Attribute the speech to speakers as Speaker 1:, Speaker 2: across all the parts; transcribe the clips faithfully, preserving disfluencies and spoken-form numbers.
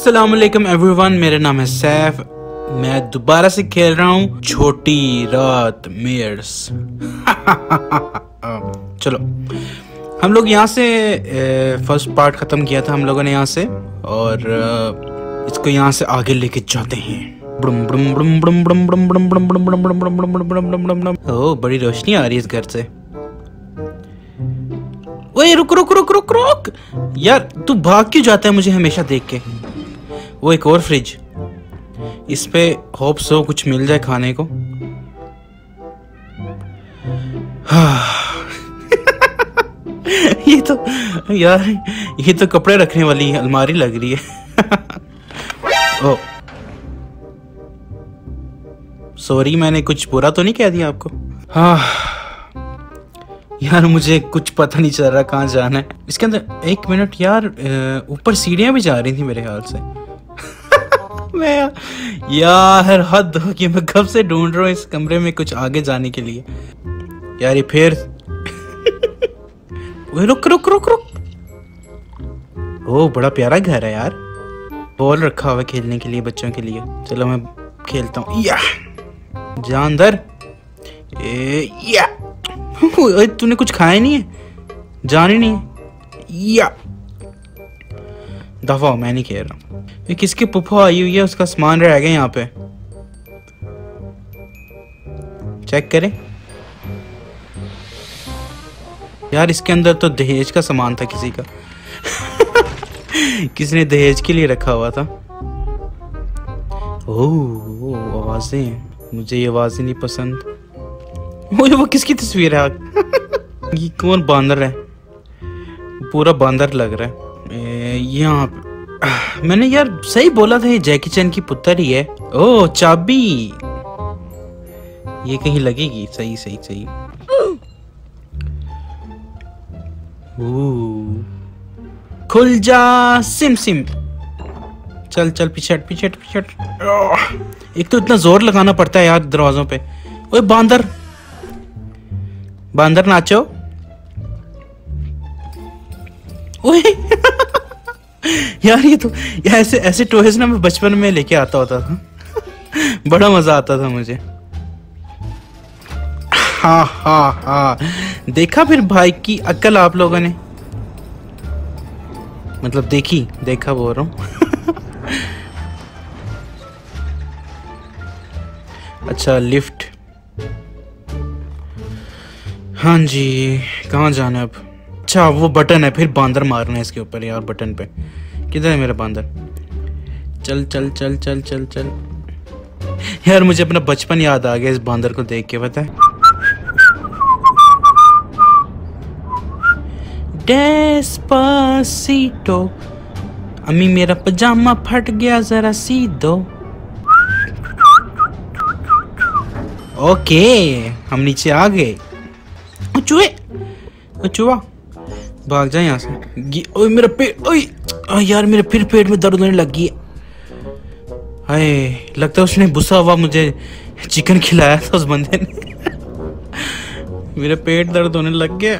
Speaker 1: अस्सलाम वालेकुम एवरीवन, मेरा नाम है सैफ। मैं दोबारा से खेल रहा हूँ छोटी रात मेयर्स। चलो, हम लोग यहाँ से फर्स्ट पार्ट ख़त्म किया था हम लोगों ने यहाँ से, और इसको यहाँ से आगे लेके जाते हैं। ओह, बड़ी रोशनी आ रही है इस घर से। ओए रुक रुक रुक रुक रुक यार, तू भाग क्यों जाता है मुझे हमेशा देख के। वो एक और फ्रिज, इस पे होप सो कुछ मिल जाए खाने को। ये तो यार, ये तो कपड़े रखने वाली अलमारी लग रही है। ओ सॉरी, मैंने कुछ बुरा तो नहीं कह दिया आपको? हाँ यार, मुझे कुछ पता नहीं चल रहा कहाँ जाना है इसके अंदर। एक मिनट यार, ऊपर सीढ़ियां भी जा रही थी मेरे ख्याल से। मैं यार हद हो कि मैं कब से ढूंढ रहा हूँ इस कमरे में कुछ आगे जाने के लिए। यार ये फिर रुक रुक रुक रुक। ओ, बड़ा प्यारा घर है यार। बॉल रखा हुआ खेलने के लिए बच्चों के लिए। चलो मैं खेलता हूँ। या जा अंदर। ए, या तूने कुछ खाया नहीं है? जान ही नहीं है। या दफा हो, मैं नहीं खेल रहा। ये किसकी पुप्पो आई हुई है, उसका सामान रह गया यहाँ पे। चेक करें यार, इसके अंदर तो दहेज का सामान था किसी का। किसी ने दहेज के लिए रखा हुआ था। ओह, आवाजें, मुझे ये आवाजें नहीं पसंद। वो वो किसकी तस्वीर है? ये कौन बांदर है? पूरा बांदर लग रहा है। यहाँ मैंने यार सही बोला था, ये जैकी चैन की पुत्र ही है। ओह, चाबी, ये कहीं लगेगी। सही सही सही। ओह, खुल जा सिम सिम। चल चल, पिछट पिछट पिछट। एक तो इतना जोर लगाना पड़ता है यार दरवाजों पे। ओए बांदर, बांदर नाचो। ओए यार, ये तो यार ऐसे ऐसे टॉयज ना मैं बचपन में लेके आता होता था। बड़ा मजा आता था मुझे। हाँ हाँ हाँ, देखा फिर भाई की अक्ल आप लोगों ने, मतलब देखी, देखा बोल रहा हूँ। अच्छा, लिफ्ट। हाँ जी, कहाँ जाना है अब? अच्छा, वो बटन है, फिर बांदर मारना है इसके ऊपर यार, बटन पे। किधर है मेरा बांदर? चल चल चल चल चल चल। यार मुझे अपना बचपन याद आ गया इस बांदर को देख के, पता है। डेस्पासीटो, अम्मी मेरा पजामा फट गया, जरा सी दो। ओके, हम नीचे आ गए। चूहे, चूहा भाग जा यहाँ से। ओए मेरा पेट, ओए यार मेरे फिर पेट में दर्द होने लग गई। हाय, लगता है उसने बुसा हुआ मुझे चिकन खिलाया था उस बंदे ने। मेरा पेट दर्द होने लग गया।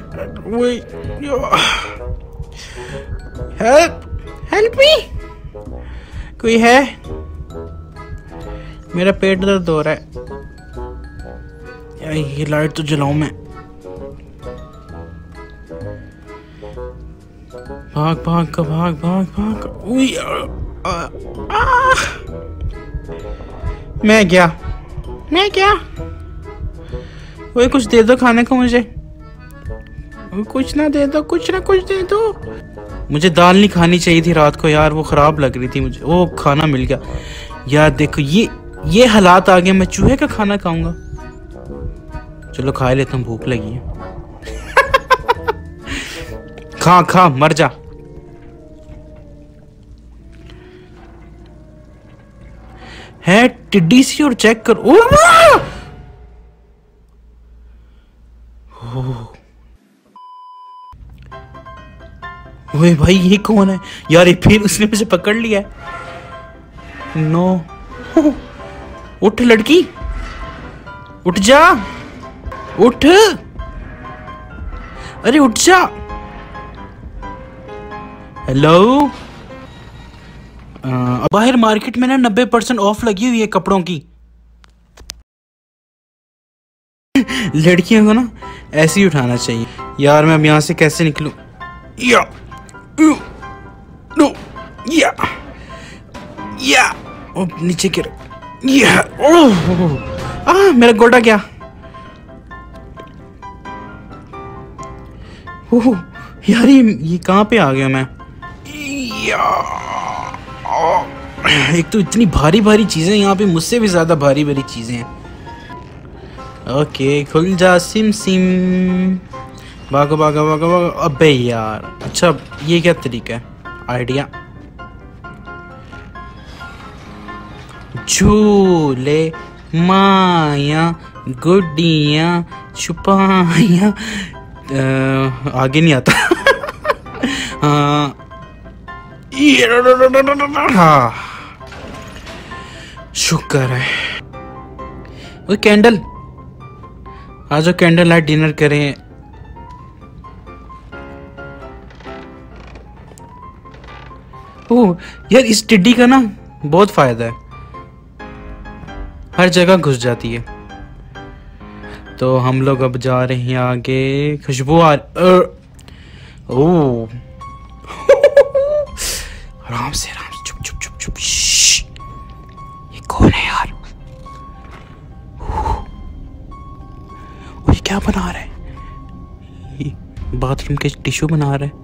Speaker 1: हेल्प, हेल्प मी, कोई है? मेरा पेट दर्द हो रहा है। यार ये लाइट तो जलाऊं मैं। भाग भाग का भाग भाग भाग। उई, आ, आ, आ, मैं क्या मैं क्या वो कुछ दे दो खाने को मुझे। कुछ ना दे दो, कुछ ना कुछ दे दो। मुझे दाल नहीं खानी चाहिए थी रात को यार, वो खराब लग रही थी मुझे। वो खाना मिल गया यार। देखो ये ये हालात आ गए, मैं चूहे का खाना खाऊंगा। चलो खा लेता हूँ, भूख लगी है। खा खा, मर जा। है टिड्डी सी, और चेक कर। ओ ओए भाई, ये कौन है यार? ये फिर उसने मुझे पकड़ लिया है। नो, उठ लड़की, उठ जा, उठ, अरे उठ जा। हेलो, आ, बाहर मार्केट में ना नब्बे परसेंट ऑफ लगी हुई है कपड़ों की। लड़कियों को ना ऐसे ही उठाना चाहिए। यार मैं अब यहाँ से कैसे निकलूं? या नो या या ओ, नीचे गिर या ओह आ मेरा गोटा क्या? ओह यार ये ये कहाँ पे आ गया मैं? या एक तो इतनी भारी भारी चीजें यहाँ पे, मुझसे भी ज्यादा भारी भारी चीजें हैं। ओके खुल जा सिम सिम, भागो भागो भागो भागो। अबे यार अच्छा ये क्या तरीका है? आइडिया। झूले माया गुड्डियाँ छुपाया, आगे नहीं आता। हाँ हाँ शुक्र है। वो कैंडल, आज कैंडल लाइट डिनर करें। ओह यार इस टिड्डी का ना बहुत फायदा है, हर जगह घुस जाती है। तो हम लोग अब जा रहे हैं आगे। खुशबू आ ओह आराम से आराम से, चुप चुप चुप चुप। ये कौन है यार? ये क्या बना रहा है? ये बाथरूम के टिश्यू बना रहा है।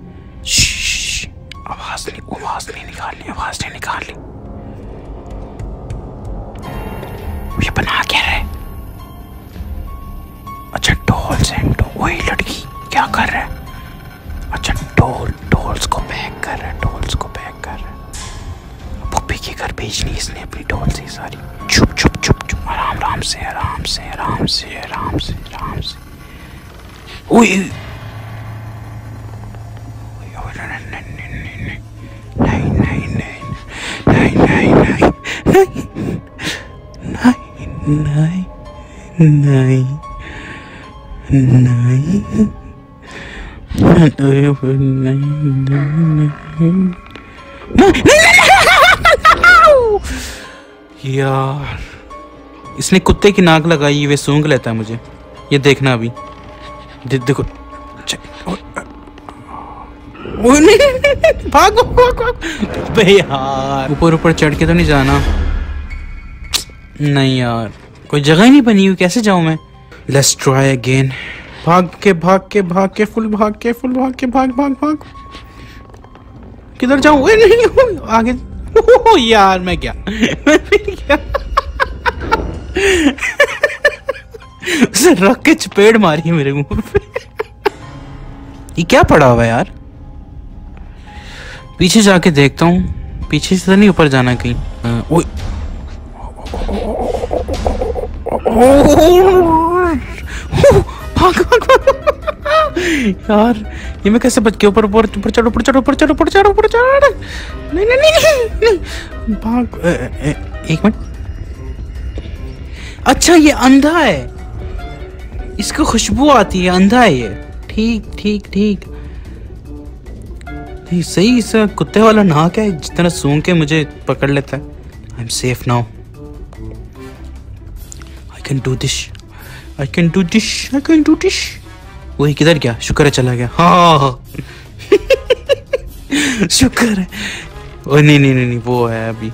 Speaker 1: आवाज नहीं आवाज नहीं निकालनी, आवाज नहीं निकालनी। ये बना क्या रहा है? अच्छा डॉल्स हैं। वही लड़की क्या कर रहा है? अच्छा डॉल डॉल्स को पैक कर रहा है, डॉल्स को पैक कर रहा है। पप्पी के घर भेजनी इसने अपनी डॉल से सारी। चुप चुप चुप चुप, आराम आराम से आराम से आराम से आराम से आराम से। ओए नहीं नहीं नहीं नहीं नहीं नहीं नहीं नहीं यार इसने कुत्ते की नाक लगाई, वे सूंघ लेता है मुझे। ये देखना अभी दे, देखो भागो भागो बे यार। ऊपर ऊपर चढ़ के तो नहीं जाना। नहीं यार कोई जगह ही नहीं बनी हुई, कैसे जाऊं मैं? Let's try again. भाग के भाग के भाग के फुल भाग के फुल भाग के भाग भाग भाग। किधर जाऊं? नहीं आगे। ओ यार मैं क्या मैं फिर क्या? उसे रख के चपेट मारी है मेरे मुंह पे। ये क्या पड़ा हुआ है यार? पीछे जाके देखता हूँ, पीछे से तो नहीं ऊपर जाना कहीं। ओए भाग भाग भाग यार ये मैं कैसे बच गया? ऊपर ऊपर ऊपर चढ़ो ऊपर चढ़ो ऊपर चढ़ो ऊपर चढ़ो ऊपर चढ़ो। नहीं नहीं नहीं नहीं भाग। एक मिनट। अच्छा ये अंधा है, इसको खुशबू आती है, अंधा है ये। ठीक ठीक ठीक सही। इसका कुत्ते वाला नाक है, जितना सूंघ के मुझे पकड़ लेता है। I am safe now. I can do this, I can do this, I can do this. वही किधर गया? शुक्र है चला गया। हाँ शुक्र है। ओ नहीं नहीं नहीं वो है अभी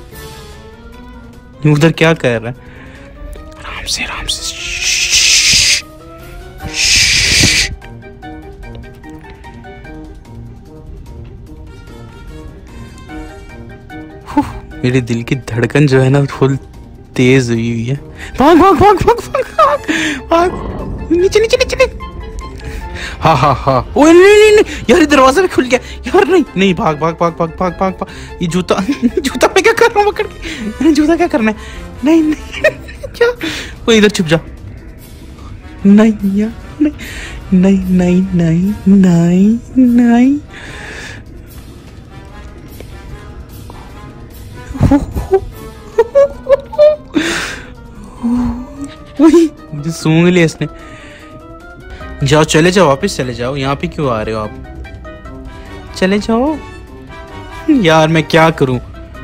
Speaker 1: उधर। क्या कर रहा है? आराम से आराम से। मेरे दिल की धड़कन जो है ना फुल तेज हुई हुई है। भाग भाग भाग भाग भाग भाग भाग नीचे नीचे नीचे। हाँ हाँ हाँ। ओए नहीं नहीं नहीं यार दरवाजा भी खुल गया यार। नहीं नहीं भाग भाग भाग भाग भाग भाग भाग। ये जूता जूता मैं क्या कर रहा हूँ पकड़ के? जूता क्या करना है? नहीं नहीं क्या? वो इधर छुप जा। नहीं यार नहीं नहीं नहीं नहीं नहीं नहीं। मुझे सूंघ लिया इसने। जाओ चले जाओ, वापस चले जाओ। यहाँ पे क्यों आ रहे हो आप? चले जाओ यार। मैं क्या करूं?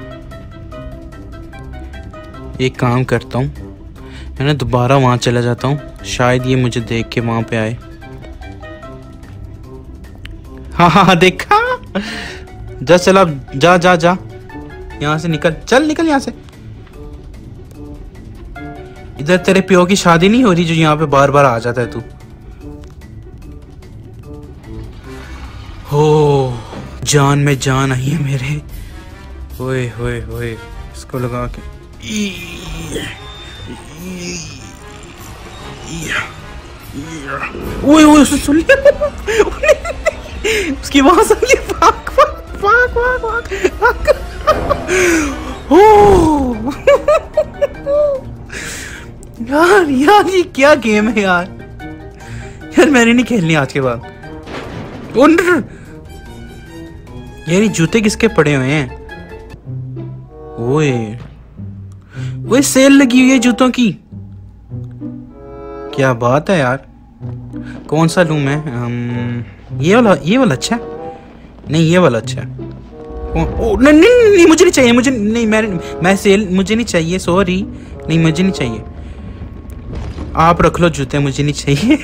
Speaker 1: एक काम करता हूँ, मैं ना दोबारा वहाँ चला जाता हूँ, शायद ये मुझे देख के वहाँ पे आए। हाँ हाँ हाँ देखा, जा चल अब, जा जा जा यहाँ से निकल, चल निकल यहाँ से। इधर तेरे प्यो की शादी नहीं हो रही जो यहाँ पे बार बार आ जाता है तू। हो जान में जान आई है मेरे। ओए ओए ओए, इसको लगा के ओए ओए, सुन लिया उसकी आवाज आ गई। भाग भाग भाग भाग भाग। ओ यार यार ये क्या गेम है यार। यार मैंने नहीं खेलनी आज के बाद। यार ये जूते किसके पड़े हुए हैं? ओए ओए, सेल लगी हुई है जूतों की। क्या बात है यार। कौन सा लूं मैं? um, ये वाला, ये वाला अच्छा नहीं, ये वाला अच्छा है। ओ नहीं नहीं नहीं, मुझे नहीं चाहिए, मुझे नहीं, मैं मैं सेल, मुझे नहीं चाहिए, सॉरी, नहीं मुझे नहीं चाहिए। आप रख लो जूते, मुझे नहीं चाहिए।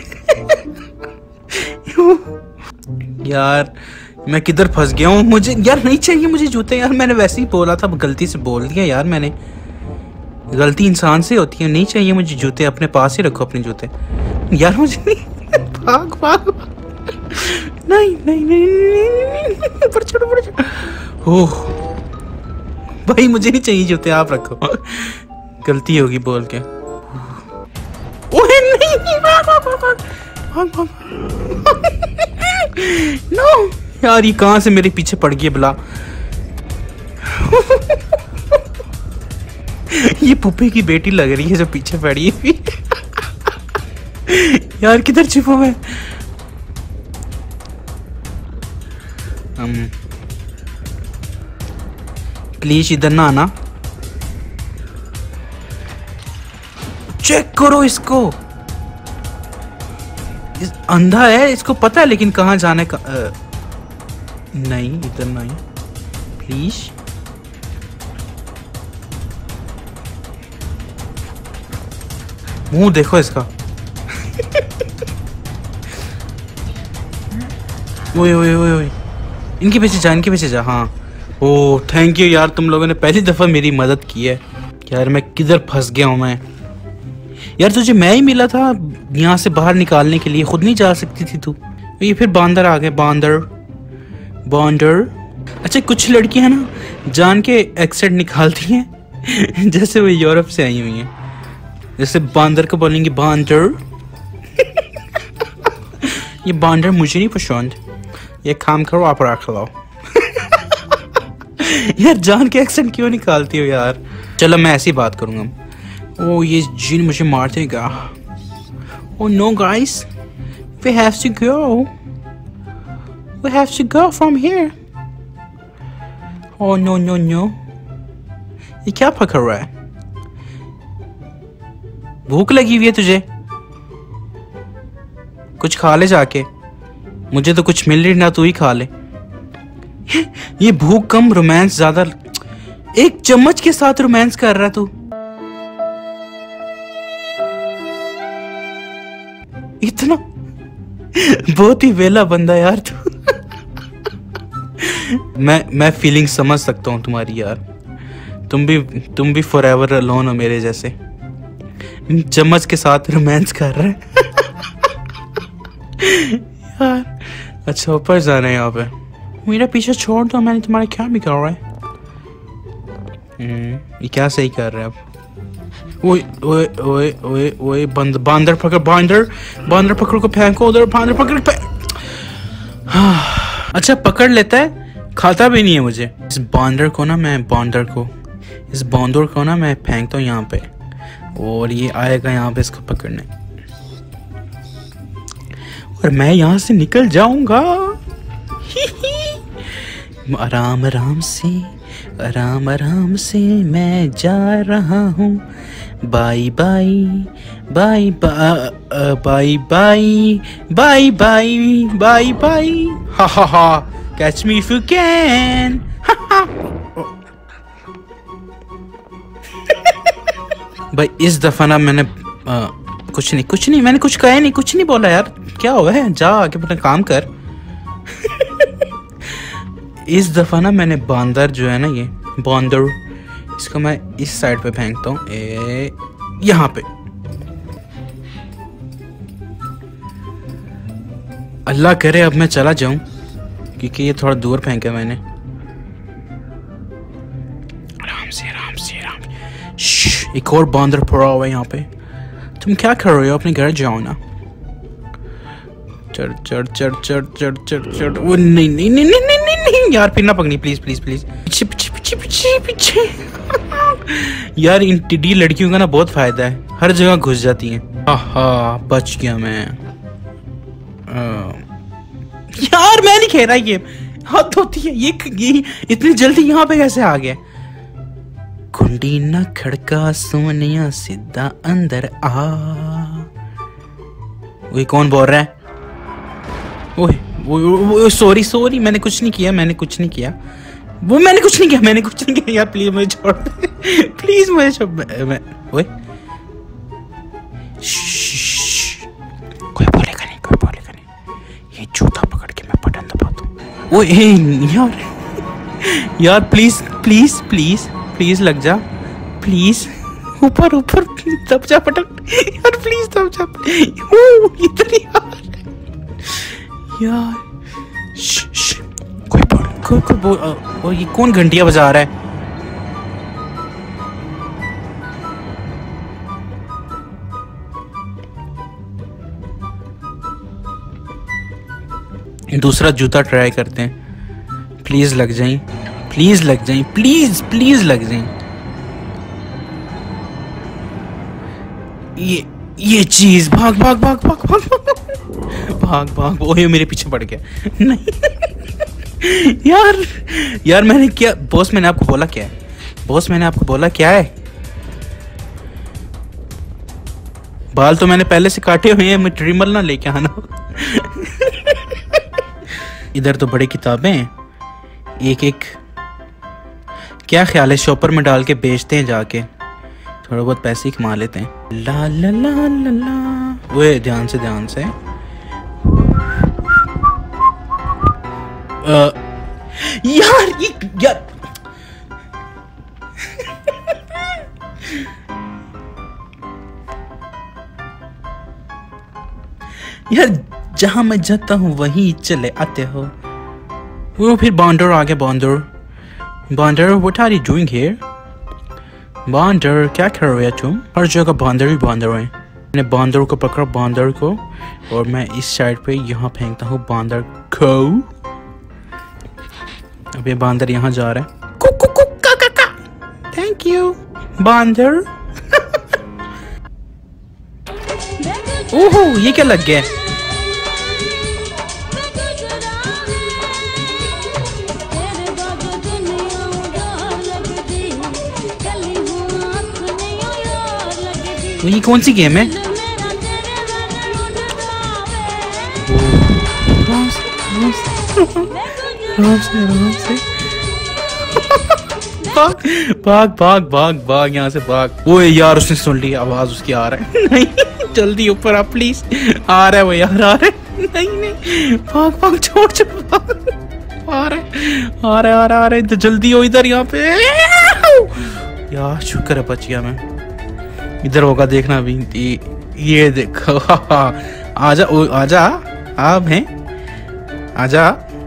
Speaker 1: यार मैं किधर फंस गया हूँ? मुझे यार नहीं चाहिए मुझे जूते यार। मैंने वैसे ही बोला था, गलती से बोल दिया यार मैंने। गलती इंसान से होती है। नहीं चाहिए मुझे जूते, अपने पास ही रखो अपने जूते यार। मुझे नहीं, भाग भाग। नहीं नहीं नहीं नहीं, ऊपर चढ़ो ऊपर चढ़ो। ओह भाई मुझे नहीं चाहिए जूते, आप रखो। गलती होगी बोल के। ओए नहीं नहीं, भाग भाग भाग भाग। नो यार, ये कहां से मेरे पीछे पड़ गई बुला। ये पुप्पे की बेटी लग रही है जो पीछे पड़ी हुई। यार किधर छुपा मैं? हम प्लीज इधर ना आना। चेक करो इसको, इस अंधा है, इसको पता है लेकिन कहाँ जाने का। आ, नहीं इधर नहीं, प्लीज। मुंह देखो इसका। ओए ओए ओए ओए, इनके पीछे जा, इनके पीछे जा। हाँ ओ थैंक यू यार, तुम लोगों ने पहली दफा मेरी मदद की है। यार मैं किधर फंस गया हूँ मैं। यार तुझे मैं ही मिला था यहाँ से बाहर निकालने के लिए, खुद नहीं जा सकती थी तू। ये फिर बांदर आ गए, बांदर बांदर। अच्छा कुछ लड़कियां ना जान के एक्सेंट निकालती हैं जैसे वो यूरोप से आई हुई हैं। जैसे बांदर को बोलेंगे बांदर। ये बांदर मुझे नहीं पसंद, ये काम करो आप रख लो। यार जान के एक्सेंट क्यों निकालती हो यार? चलो मैं ऐसी बात करूंगा। ओ ये जिन मुझे मार देगा। Oh no guys, we have to go, we have to go from here. Oh no no no, ये क्या पकड़ रहा है? भूख लगी हुई है तुझे? कुछ खा ले जाके, मुझे तो कुछ मिल रही ना, तू ही खा ले। ये भूख कम रोमांस ज्यादा। एक चम्मच के साथ रोमांस कर रहा तू। इतना बहुत ही वेला बंदा यार तू। मैं मैं फीलिंग समझ सकता हूँ तुम्हारी यार। तुम भी तुम भी फॉरएवर अलोन हो मेरे जैसे। चम्मच के साथ रोमांस कर रहे हैं। यार अच्छा ऊपर जाना है यहाँ पे। मेरा पीछे छोड़ दो, मैंने तुम्हारा क्या भी कर रहा है। ये क्या सही कर रहे हैं अब? ओए ओए ओए ओए ओए, बंद बांदर पकड़, बांदर बांदर पकड़ को फेंको उधर, बांदर पकड़ पे। अच्छा पकड़ लेता है, खाता भी नहीं है मुझे। इस बांदर को ना मैं बांदर को इस बांदर को ना मैं फेंकता हूँ यहाँ पे, और ये आएगा यहाँ पे इसको पकड़ने, और मैं यहाँ से निकल जाऊंगा। आराम आराम से आराम आराम से मैं जा रहा हूँ। Bye bye bye bye bye bye bye bye bye. हा हा हा, catch me if you can. भाई इस दफा ना मैंने आ, कुछ नहीं कुछ नहीं मैंने कुछ कहा नहीं, कुछ नहीं बोला यार। क्या हुआ है, जा आके अपना काम कर। इस दफा ना मैंने बांदर जो है ना, ये बांदर, इसको मैं इस साइड पे फेंकता हूँ, यहाँ पे। अल्लाह करे अब मैं चला जाऊं, क्योंकि ये थोड़ा दूर फेंका मैंने। आराम से आराम से आराम से। एक और बांदर पड़ा हुआ है यहाँ पे। तुम क्या कर रहे हो, अपने घर जाओ ना। चढ़ चढ़ चढ़ चढ़ चढ़ चढ़ चढ़। वो नहीं नहीं नहीं नहीं नहीं नहीं, नहीं। यार फिर ना पकड़ी, प्लीज प्लीज प्लीज। पीछे पीछे पीछे पीछे पीछे। यार इन टिड्डी लड़कियों का ना बहुत फायदा है, हर जगह घुस जाती हैं। आहा बच गया मैं। आ, यार मैं नहीं खेल रहा ये, हद होती है ये, ये इतनी जल्दी यहाँ पे कैसे आ गया। कुंडी न खड़का सोनिया सीधा अंदर आ। वो कौन बोल रहा है? ओए वो सॉरी सॉरी, मैंने कुछ नहीं किया, मैंने कुछ नहीं किया, वो मैंने कुछ नहीं किया, मैंने कुछ नहीं किया। यार प्लीज मुझे छोड़ दे, प्लीज मुझे छोड़। मैं ओए कोई बोलेगा नहीं, कोई बोलेगा नहीं। ये जूता पकड़ के मैं बटन दबाता हूँ। ओए यार यार प्लीज प्लीज प्लीज प्लीज लग जा, प्लीज ऊपर ऊपर दब जा बटन यार, प्लीज दब जा। इधर यार यार श, श, कोई बोल कोई कोई बोल। और ये कौन घंटियां बजा रहा है? दूसरा जूता ट्राई करते हैं। प्लीज लग जाएं, प्लीज लग जाएं, प्लीज प्लीज लग जाएं। ये ये चीज भाग भाग भाग भाग भाग भाग भाग। ओए मेरे पीछे पड़ गया। नहीं यार यार मैंने क्या बॉस, मैंने आपको बोला क्या है बॉस, मैंने आपको बोला क्या है? बाल तो मैंने पहले से काटे हुए हैं, मैं ट्रिमर ना लेके आना। इधर तो बड़ी किताबें हैं, एक एक। क्या ख्याल है शॉपर में डाल के बेचते हैं जाके, थोड़ा बहुत पैसे ही कमा लेते हैं। ला ला ला ला ला। वो ध्यान से ध्यान से। आ, यार ये यार यार जहां मैं जाता हूँ वहीं चले आते हो। वो फिर बांदर आ गया। बांदर बांदर what are you doing here? बांदर क्या कर रहे हो तुम? हर जगह बांदर ही बांदर हैं। मैंने बांदर को पकड़ा, बांदर को, और मैं इस साइड पे यहाँ फेंकता हूँ बांदर को। अब ये बांदर यहाँ जा रहा है। कुक कुक कुक का का का। थैंक यू बांदर। ओहो ये क्या लग गया? तो ये कौन सी गेम है? भाग भाग भाग भाग यहाँ से भाग। वो यार उसने सुन ली, आवाज उसकी आ रहा है। नहीं जल्दी ऊपर आ प्लीज। आ रहा है वो यार, आ रहा है। नहीं नहीं भाग भाग, छोड़ छोड़ भाग। आ रहा है आ रहा है आ रहा है आ रहा है। जल्दी हो इधर, यहाँ पे। यार शुक्र है बच गया मैं। इधर होगा देखना भी। ये देखो। आजा आजा, आप हैं, आजा।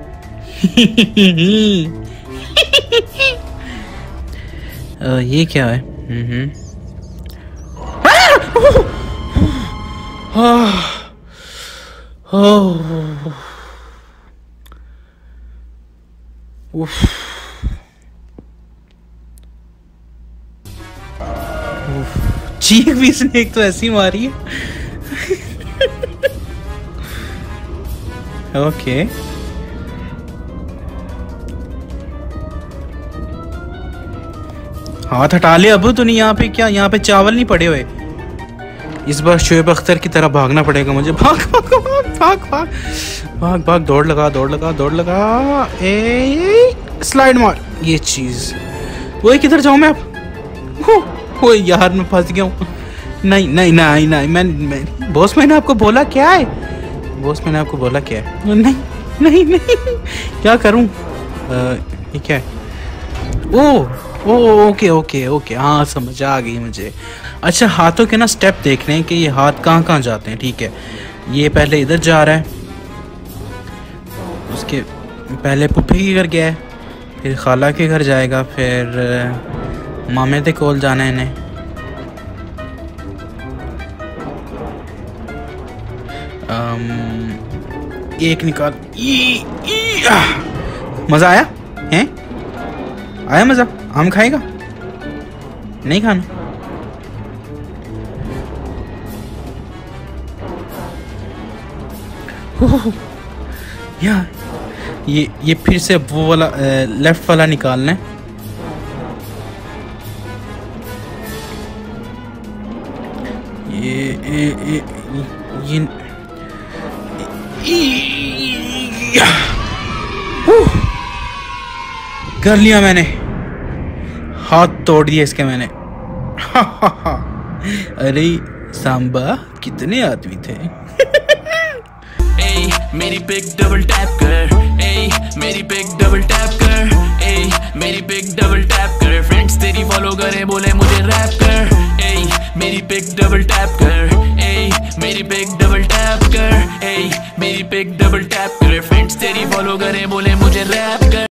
Speaker 1: ये क्या है? हम्म चीख भी इसने एक तो ऐसी मारी है। ओके हाथ हटा ले अब तो। नहीं यहाँ पे क्या, यहाँ पे चावल नहीं पड़े हुए। इस बार शोएब अख्तर की तरह भागना पड़ेगा मुझे। भाग भाग भाग भाग भाग भाग भाग। दौड़ लगा दौड़ लगा दौड़ लगा। ए स्लाइड मार। ये चीज वो किधर जाऊं मैं अब? ओए यार मैं फंस गया हूँ। नहीं नहीं नहीं नहीं मैं, मैं बॉस मैंने आपको बोला क्या है? बॉस मैंने आपको बोला क्या है? नहीं नहीं नहीं क्या करूँ? ये क्या है? Oh oh okay okay okay हाँ समझ आ गई मुझे। अच्छा हाथों के ना स्टेप देखने हैं कि ये हाथ कहाँ कहाँ जाते हैं। ठीक है ये पहले इधर जा रहा है, उसके पहले पुप्पी के घर गया है, फिर खाला के घर जाएगा, फिर मामे के कोल जाना है इन्हें। um, एक निकाल। ई, ई, आ, मज़ा आया हैं? आया मज़ा? आम खाएगा? नहीं खाना? यार ये ये फिर से वो वाला लेफ्ट वाला निकालना है। ये ये ये, ये कर लिया मैंने, हाथ तोड़ दिए इसके मैंने। अरे सांबा कितने आदमी थे।
Speaker 2: ए, मेरी पिक डबल टैप कर, ए, मेरी पिक डबल टैप कर, ए, मेरी पिक डबल टैप कर, फ्रेंड्स तेरी फॉलो करे बोले मुझे रैप कर, ए, मेरी पिक डबल टैप कर, ए, मेरी पिक डबल टैप कर, ए, मेरी पिक डबल टैप कर, फ्रेंड्स तेरी फॉलो करे बोले मुझे रैप कर।